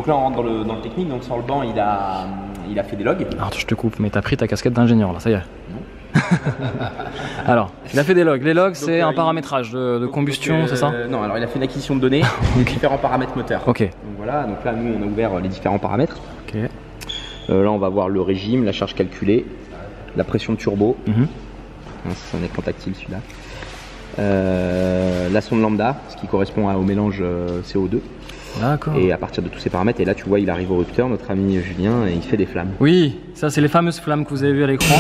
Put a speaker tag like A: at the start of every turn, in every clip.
A: Donc là on rentre dans le technique, donc sur le banc il a fait des logs.
B: Alors je te coupe, mais t'as pris ta casquette d'ingénieur là, ça y est. Alors, il a fait des logs. Les logs, c'est un paramétrage de combustion, c'est ça?
A: Non, alors il a fait une acquisition de données, différents paramètres moteurs.
B: Ok.
A: Donc voilà, donc là nous on a ouvert les différents paramètres.
B: Ok.
A: Là on va voir le régime, la charge calculée, la pression de turbo. C'est un écran tactile celui-là. La sonde lambda, ce qui correspond au mélange CO2.
B: D'accord.
A: Et à partir de tous ces paramètres, et là tu vois il arrive au rupteur, notre ami Julien, et il fait des flammes.
B: Oui, ça c'est les fameuses flammes que vous avez vues à l'écran.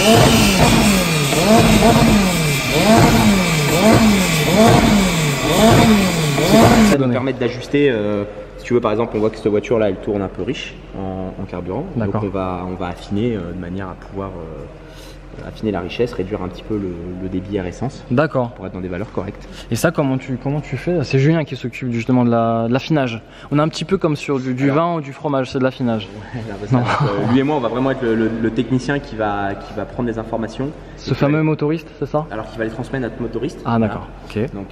A: Ça nous permet d'ajuster, si tu veux par exemple on voit que cette voiture là elle tourne un peu riche en carburant. Donc on va affiner de manière à pouvoir affiner la richesse, réduire un petit peu le débit air essence. D'accord. Pour être dans des valeurs correctes.
B: Et ça, comment tu fais? C'est Julien qui s'occupe justement de l'affinage. On est un petit peu comme sur du vin ou du fromage, c'est de l'affinage.
A: Lui et moi, on va vraiment être le technicien qui va prendre des informations.
B: Ce fameux motoriste, c'est ça?
A: Alors qui va les transmettre à notre motoriste.
B: Ah d'accord.
A: Voilà. Ok. Donc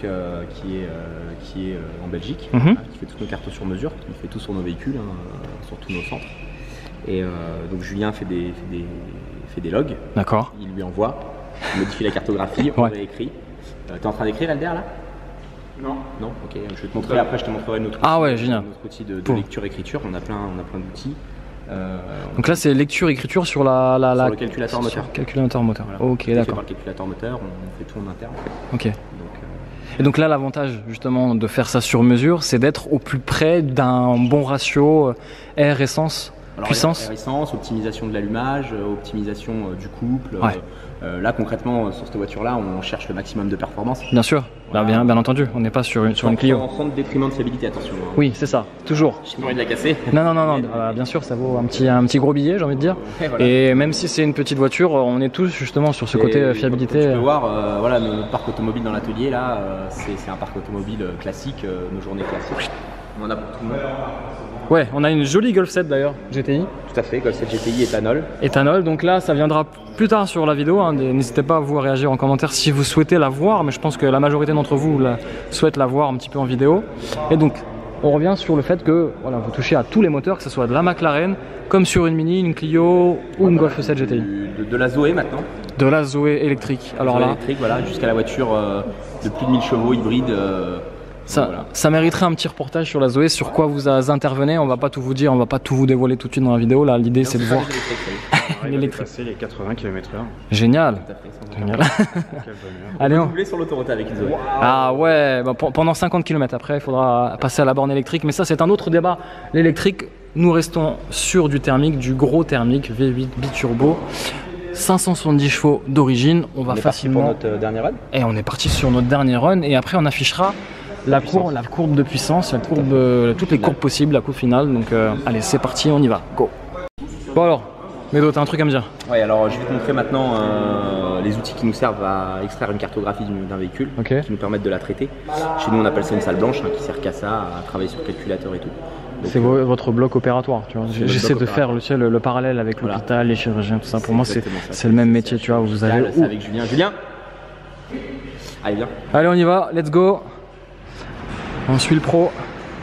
A: qui est en Belgique, qui fait toutes nos cartes sur mesure, qui fait tout sur nos véhicules, sur tous nos centres. Et donc Julien fait des logs.
B: D'accord.
A: Il lui envoie, il modifie la cartographie, on réécrit. T'es en train d'écrire Alder là? Non. Non. Ok. Je vais te montrer. Après, je te montrerai notre outil de lecture-écriture. On a plein d'outils.
B: Donc là, c'est lecture-écriture sur sur
A: le calculateur moteur.
B: Calculateur moteur. Voilà. Ok, d'accord.
A: Par le calculateur moteur, on fait tout en interne.
B: Ok. Et donc là, l'avantage justement de faire ça sur mesure, c'est d'être au plus près d'un bon ratio air-essence. Puissance.
A: Essence, optimisation de l'allumage, optimisation du couple. Là concrètement sur cette voiture là on cherche le maximum de performance. Bien sûr,
B: bien entendu, on n'est pas sur une Clio.
A: Sans détriment de fiabilité, attention.
B: Oui, c'est ça, toujours.
A: J'ai pas envie de la casser.
B: Non, bien sûr ça vaut un petit gros billet, j'ai envie de dire. Voilà. Et même si c'est une petite voiture, on est tous justement sur ce côté fiabilité.
A: Tu peux voir, voilà, notre parc automobile dans l'atelier là, c'est un parc automobile classique, nos journées classiques. On en a pour tout le monde.
B: Ouais, on a une jolie Golf 7 d'ailleurs, GTI.
A: Tout à fait, Golf 7 GTI éthanol.
B: Éthanol, donc là ça viendra plus tard sur la vidéo, n'hésitez pas à vous réagir en commentaire si vous souhaitez la voir, mais je pense que la majorité d'entre vous souhaite la voir un petit peu en vidéo. Et donc, on revient sur le fait que voilà, vous touchez à tous les moteurs, que ce soit de la McLaren, comme sur une Mini, une Clio ou une Golf 7 GTI.
A: De la Zoé maintenant.
B: De la Zoé électrique. Alors là,
A: électrique, voilà, jusqu'à la voiture de plus de 1000 chevaux hybride.
B: Ça mériterait un petit reportage sur la Zoé, sur quoi vous intervenez. On va pas tout vous dire, on va pas tout vous dévoiler tout de suite dans la vidéo. Là, l'idée c'est de voir
A: l'électrique. Les 80 km/h.
B: Génial. Génial.
A: Allez, on va sur l'autoroute avec une Zoé.
B: Ah ouais, bah, pendant 50 km après, il faudra passer à la borne électrique. Mais ça, c'est un autre débat. L'électrique, nous restons sur du thermique, du gros thermique V8 biturbo. 570 chevaux d'origine. On va facilement.
A: On est parti pour notre dernier run.
B: Et on est parti sur notre dernier run. Et après, on affichera la courbe de puissance, toutes les courbes possibles, la courbe finale. Donc allez, c'est parti, on y va, go. Bon alors, Médo, t'as un truc à me dire?
A: Oui, alors je vais te montrer maintenant les outils qui nous servent à extraire une cartographie d'un véhicule, qui nous permettent de la traiter. Chez nous on appelle ça une salle blanche, qui sert qu'à ça, à travailler sur le calculateur et tout.
B: C'est votre bloc opératoire, tu vois. J'essaie de faire le parallèle avec l'hôpital, les chirurgiens, tout ça. Pour moi, c'est le même métier, tu vois. Vous avez
A: avec Julien. Julien, allez, viens.
B: Allez, on y va, let's go. On suit le pro.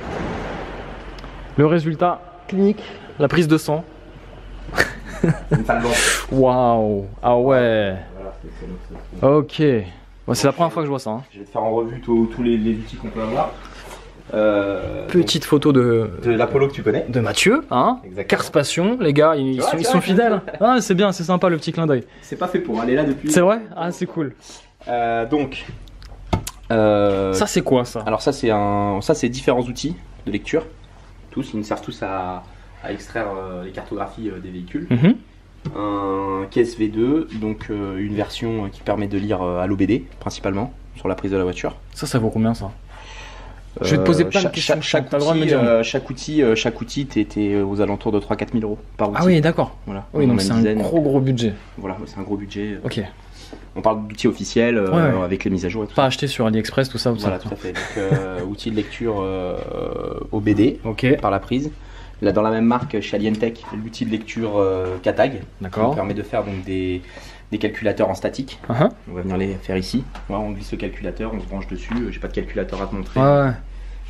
B: Le résultat clinique, la prise de sang.
A: Une salle blanche.
B: Waouh. Ah ouais. Ok. Bon, c'est la première fois que je vois ça. Hein.
A: Je vais te faire en revue tous les outils qu'on peut avoir.
B: Petite photo de
A: l'Apollo que tu connais.
B: De Mathieu, hein. Cars Passion, les gars, ils sont fidèles. Ah, c'est bien, c'est sympa le petit clin d'œil.
A: C'est pas fait pour aller là depuis.
B: C'est vrai? Ah, c'est cool.
A: Donc.
B: Ça c'est quoi ça?
A: Alors ça c'est différents outils de lecture. Ils servent tous à extraire les cartographies des véhicules. Un caisse V2, donc une version qui permet de lire à l'OBD principalement sur la prise de la voiture.
B: Ça vaut combien ça? Je vais te poser plein de questions.
A: Chaque outil t'es aux alentours de 3-4 000 euros par outil.
B: Ah oui, d'accord.
A: Voilà.
B: Oui, donc c'est un gros budget.
A: Voilà, c'est un gros budget.
B: Ok.
A: On parle d'outils officiels avec les mises à jour et tout.
B: Pas acheté sur AliExpress, tout ça.
A: Voilà, tout à fait. Donc, outil de lecture OBD par la prise. Là, dans la même marque, chez Alientech, l'outil de lecture Katag. D'accord. Qui permet de faire donc des calculateurs en statique. On va venir les faire ici. Voilà, on glisse le calculateur, on se branche dessus. J'ai pas de calculateur à te montrer.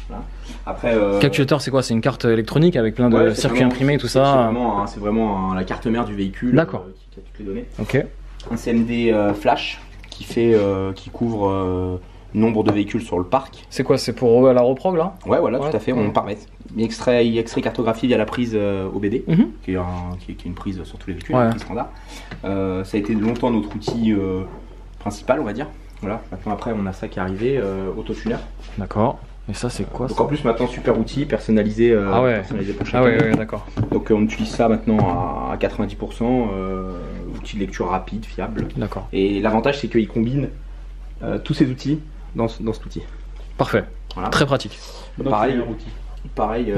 A: Voilà. Après,
B: calculateur, c'est quoi? C'est une carte électronique avec plein de circuits imprimés et tout ça.
A: C'est vraiment la carte mère du véhicule qui a toutes les données.
B: Ok.
A: Un CMD flash qui couvre nombre de véhicules sur le parc.
B: C'est quoi? C'est pour la reprog là?
A: Ouais, voilà, tout à fait. On paramètre. Il extrait cartographie via la prise OBD, qui est une prise sur tous les véhicules, une prise standard. Ça a été longtemps notre outil principal, on va dire. Voilà. Maintenant, après, on a ça qui est arrivé, Autotuner.
B: D'accord. Et ça, c'est quoi?
A: Donc en plus, maintenant, super outil personnalisé, personnalisé pour chacun.
B: Ah ouais, d'accord.
A: Donc on utilise ça maintenant à 90%. Outil de lecture rapide, fiable.
B: D'accord.
A: Et l'avantage, c'est qu'il combine tous ces outils dans cet outil.
B: Parfait. Voilà. Très pratique.
A: Pareil,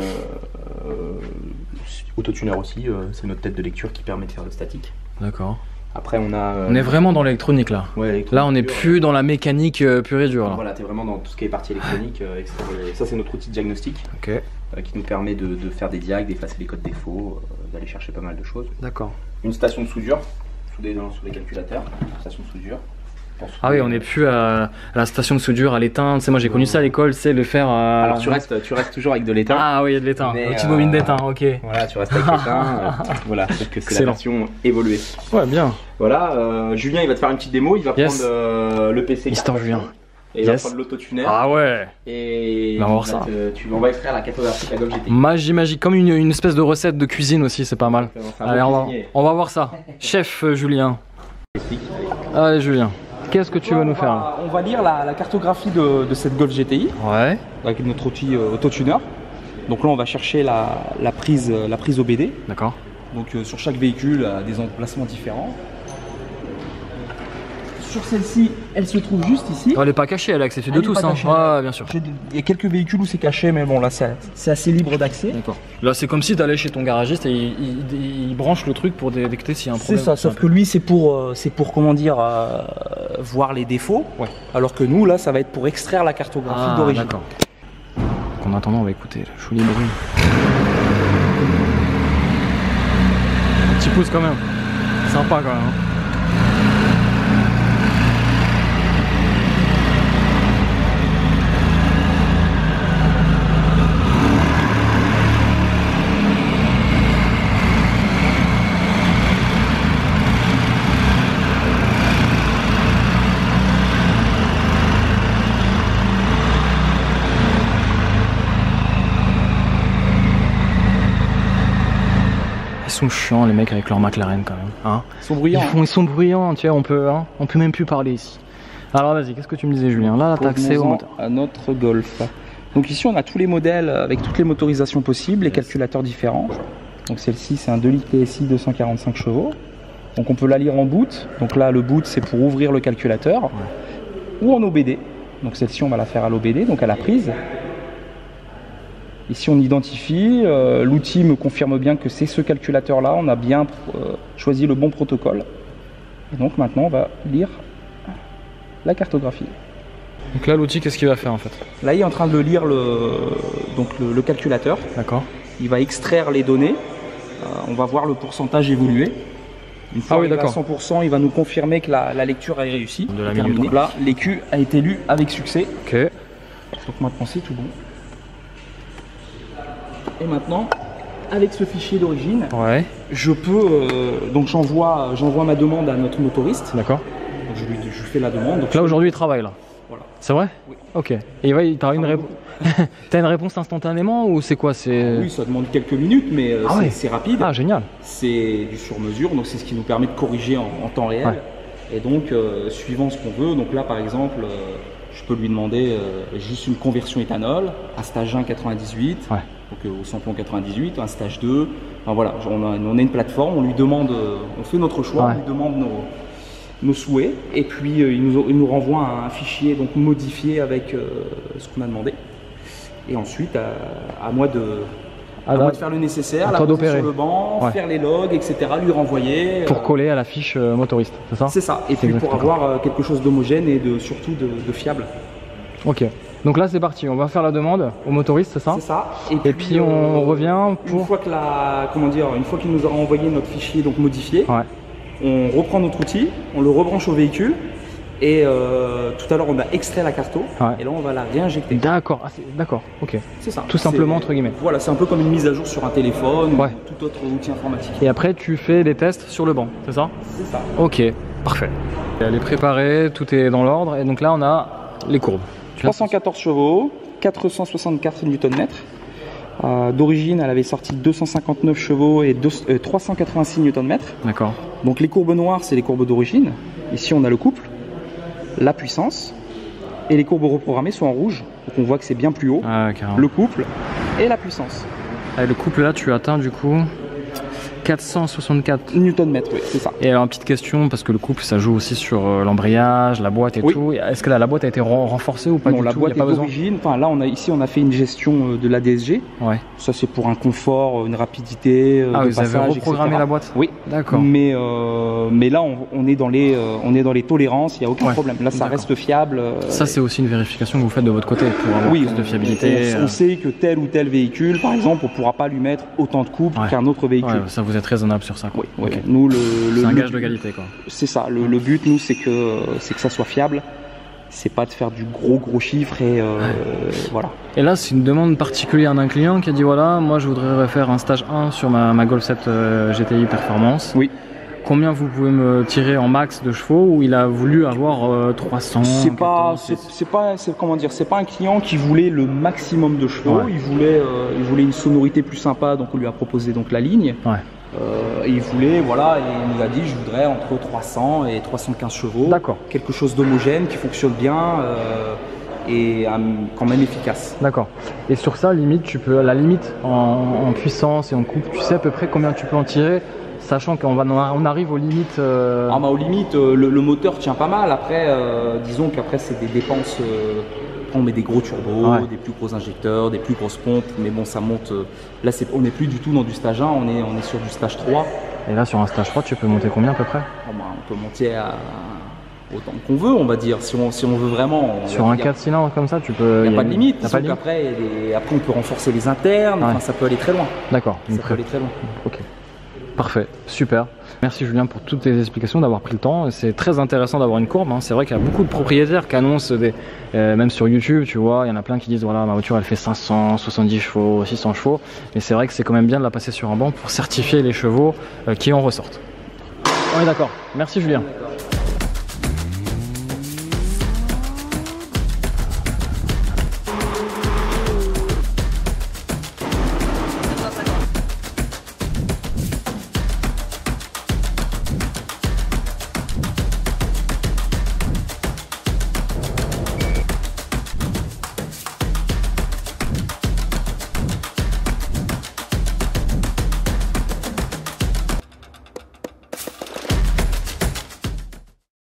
A: Autotuner aussi, c'est notre tête de lecture qui permet de faire le statique.
B: D'accord.
A: Après on a...
B: on est vraiment dans l'électronique là.
A: Ouais,
B: là on n'est plus dans la mécanique pure et dure. Là.
A: Voilà, tu es vraiment dans tout ce qui est partie électronique. Ça c'est notre outil de diagnostic qui nous permet de faire des diags, d'effacer les codes défauts, d'aller chercher pas mal de choses.
B: D'accord.
A: Une station de soudure, soudée sur les calculateurs, station de soudure.
B: Ah oui, on n'est plus à la station de soudure, à l'étain. Tu sais, moi j'ai connu ça à l'école, c'est le faire.
A: Alors tu restes toujours avec de l'étain.
B: Ah oui, il y a de l'étain. Petite bobine d'étain, ok.
A: Voilà, tu restes avec l'étain. Voilà, peut-être que c'est la version évoluée.
B: Ouais, bien.
A: Voilà, Julien il va te faire une petite démo, il va prendre le PC.
B: Mister Julien.
A: Et il va prendre l'autotuner.
B: Ah ouais.
A: Et
B: on va voir ça.
A: On va extraire la cartographie de la Golf GTI.
B: Magique, comme une espèce de recette de cuisine aussi, c'est pas mal. Allez, on va voir ça. Chef Julien. Allez Julien. Qu'est-ce que tu vas nous faire là?
C: On va lire la cartographie de cette Golf GTI avec notre outil Autotuner. Donc là on va chercher la prise OBD.
B: D'accord.
C: Donc sur chaque véhicule des emplacements différents. Sur celle-ci, elle se trouve juste ici.
B: Elle n'est pas cachée, elle est accessible de tous. Ouais, bien sûr.
C: Il y a quelques véhicules où c'est caché, mais bon là c'est assez libre d'accès.
B: D'accord. Là c'est comme si tu allais chez ton garagiste et il branche le truc pour détecter s'il y a un problème.
C: C'est ça, sauf que lui c'est pour comment dire voir les défauts. Ouais. Alors que nous là ça va être pour extraire la cartographie d'origine.
B: D'accord. En attendant on va écouter le joli bruit. Un petit pouce quand même. Sympa quand même. Ils sont chiants les mecs avec leur McLaren quand même. Hein,
C: ils sont bruyants.
B: Ils sont bruyants, tu vois, on peut même plus parler ici. Alors vas-y, qu'est-ce que tu me disais Julien? Là, t'as accès au moteur.
C: À notre Golf. Donc ici on a tous les modèles avec toutes les motorisations possibles, les calculateurs différents. Donc celle-ci c'est un 2 litres PSI 245 chevaux. Donc on peut la lire en boot. Donc là le boot c'est pour ouvrir le calculateur. Ou en OBD. Donc celle-ci on va la faire à l'OBD, donc à la prise. Ici on identifie, l'outil me confirme bien que c'est ce calculateur là, on a bien choisi le bon protocole. Et donc maintenant on va lire la cartographie.
B: Donc là l'outil qu'est-ce qu'il va faire en fait?
C: Là il est en train de lire le calculateur.
B: D'accord.
C: Il va extraire les données, on va voir le pourcentage évoluer. Une fois à 100%, il va nous confirmer que la lecture est réussie.
B: De la minute.
C: Donc là l'écu a été lu avec succès.
B: Ok.
C: Donc maintenant c'est tout bon. Et maintenant, avec ce fichier d'origine, je peux donc j'envoie ma demande à notre motoriste.
B: D'accord.
C: Je lui fais la demande. Donc
B: là aujourd'hui il travaille là.
C: Voilà.
B: C'est vrai? Oui. Ok. Et t'as une réponse. T'as une réponse instantanément ou c'est quoi?
C: Oui, ça demande quelques minutes, mais c'est rapide.
B: Ah génial.
C: C'est du sur-mesure, donc c'est ce qui nous permet de corriger en temps réel. Ouais. Et donc suivant ce qu'on veut, donc là par exemple. Je peux lui demander juste une conversion éthanol, un stage 1 98, donc au samplon 98, un stage 2. Enfin, voilà, on a une plateforme, on lui demande, on fait notre choix, on lui demande nos souhaits, et puis il nous renvoie un fichier donc modifié avec ce qu'on a demandé. Et ensuite, à moi de faire le nécessaire, la poser sur le banc, faire les logs, etc., lui renvoyer.
B: Pour coller à la fiche motoriste, c'est ça?
C: C'est ça, et puis pour avoir quelque chose d'homogène et surtout de fiable. Ok,
B: donc là c'est parti, on va faire la demande au motoriste, c'est ça?
C: C'est ça.
B: Et puis on revient pour...
C: Une fois qu'il nous aura envoyé notre fichier donc modifié, on reprend notre outil, on le rebranche au véhicule, Et tout à l'heure, on a extrait la carte et là, on va la réinjecter.
B: D'accord, d'accord, ok.
C: C'est ça.
B: Tout simplement, entre guillemets.
C: Voilà, c'est un peu comme une mise à jour sur un téléphone ou tout autre outil informatique.
B: Et après, tu fais des tests sur le banc, c'est ça?
C: C'est ça.
B: Ok, parfait. Elle est préparée, tout est dans l'ordre. Et donc là, on a les courbes.
C: 314 chevaux, 464 Nm. D'origine, elle avait sorti 259 chevaux et 386 Nm.
B: D'accord.
C: Donc les courbes noires, c'est les courbes d'origine. Ici, on a le couple, la puissance, et les courbes reprogrammées sont en rouge. Donc on voit que c'est bien plus haut.
B: Ah,
C: le couple et la puissance.
B: Avec le couple là, tu atteins du coup 464
C: Nm, oui, c'est ça.
B: Et alors, une petite question, parce que le couple, ça joue aussi sur l'embrayage, la boîte et tout. Est-ce que la boîte a été renforcée ou pas?
C: Non, la boîte est d'origine. Enfin, là, ici, on a fait une gestion de l'ADSG.
B: Ouais.
C: Ça, c'est pour un confort, une rapidité.
B: Ah, vous avez reprogrammé la boîte?
C: Oui.
B: D'accord.
C: Mais là, on est dans les tolérances, il n'y a aucun problème. Là, ça reste fiable.
B: Ça, c'est aussi une vérification que vous faites de votre côté pour avoir plus de fiabilité.
C: On sait que tel ou tel véhicule, par exemple, on ne pourra pas lui mettre autant de couple qu'un autre véhicule.
B: Ouais, ça, vous êtes raisonnable sur ça.
C: Oui, okay. Nous,
B: c'est un gage de qualité, quoi.
C: C'est ça. Le but, nous, c'est que ça soit fiable. C'est pas de faire du gros chiffre et voilà.
B: Et là, c'est une demande particulière d'un client qui a dit voilà, moi, je voudrais faire un stage 1 sur ma Golf 7 GTI Performance.
C: Oui.
B: Combien vous pouvez me tirer en max de chevaux, ou il a voulu avoir 300?
C: C'est pas un client qui voulait le maximum de chevaux. Il voulait une sonorité plus sympa, donc on lui a proposé donc la ligne. Il voulait, voilà, et il nous a dit je voudrais entre 300 et 315 chevaux.
B: D'accord.
C: Quelque chose d'homogène qui fonctionne bien et quand même efficace.
B: D'accord. Et sur ça, limite, tu peux, la limite en puissance et en coupe, tu sais à peu près combien tu peux en tirer, sachant qu'on arrive aux limites.
C: Aux limites, le moteur tient pas mal. Après, disons qu'après c'est des dépenses. On met des gros turbos, des plus gros injecteurs, des plus grosses pompes, mais bon, ça monte. Là, on n'est plus du tout dans du stage 1, on est sur du stage 3.
B: Et là, sur un stage 3, tu peux monter combien à peu près?
C: On peut monter à autant qu'on veut, on va dire, si on veut vraiment.
B: Sur un 4 cylindres comme ça, tu peux.
C: Il n'y a pas de limite. Après, on peut renforcer les internes, ça peut aller très loin.
B: D'accord.
C: Ça peut aller très loin.
B: Ok. Parfait, super. Merci Julien pour toutes tes explications, d'avoir pris le temps. C'est très intéressant d'avoir une courbe. C'est vrai qu'il y a beaucoup de propriétaires qui annoncent, même sur YouTube, tu vois, il y en a plein qui disent voilà, ma voiture elle fait 500, 70 chevaux, 600 chevaux. Mais c'est vrai que c'est quand même bien de la passer sur un banc pour certifier les chevaux qui en ressortent. On est d'accord. Merci Julien.